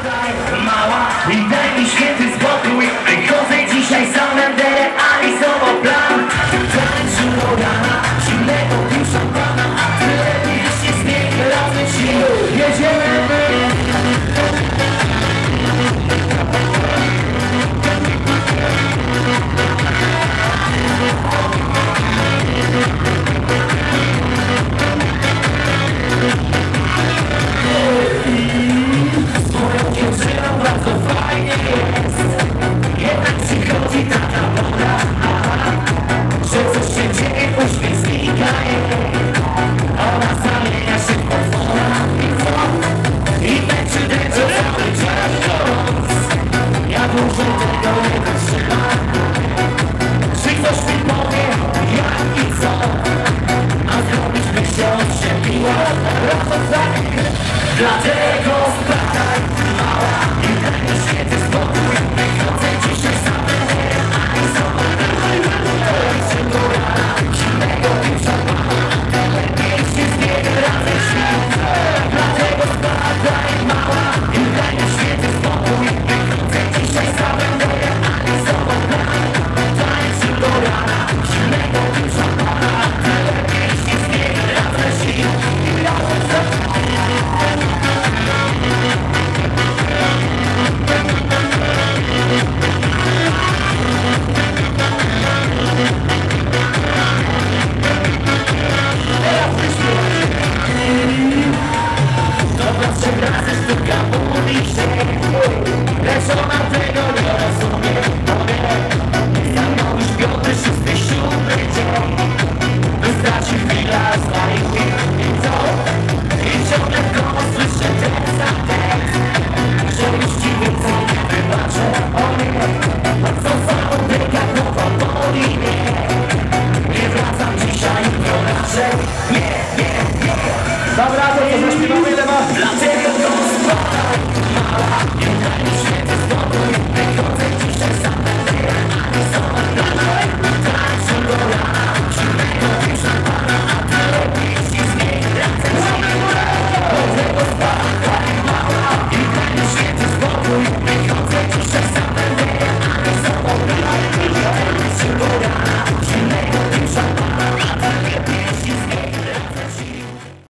Spadaj mała i daj mi święty spokój. Wychodzę dzisiaj sam, będę realizował plan. Tańczył do rana, zimnego pił szampana, a ty lepiej się zmień, razem ci jedziemy. Z moją dziewczyną bardzo fajnie jest, jednak przychodzi taka pora, że coś się dzieje, uśmiech znika jej. Ona zamienia się w potwora i męczy dęczą cały czas noc. Ja dłużej tego nie wytrzymam. Czy ktoś mi powie jak i co, a zrobić by się odczepiła. Dlatego spadaj mała i daj mi święty spokój. Wychodzę dzisiaj sam, będę realizował plan. Tańczę do rana, zimnego pił szampana, lepiej się zmieni, razem świt. Dlatego spadaj mała i daj mi święty spokój. Wychodzę dzisiaj sam, będę realizował plan. Tańczę do rana, zimnego pił szampana, lepiej się zmieni, razem świt. Dobra, trzech razy sztuka mówi się, lecz ona tego nie rozumie. Za mną już piąty, szósty, siódmy dzień. Wystarczy chwila, znajdzie i co? I ciągle w koło słyszę ten sam tekst, że już ci więcej nie wybaczę. O nie, co samą dyka głowa boli mnie. Nie wracam dzisiaj, jutro raczej. Nie, nie.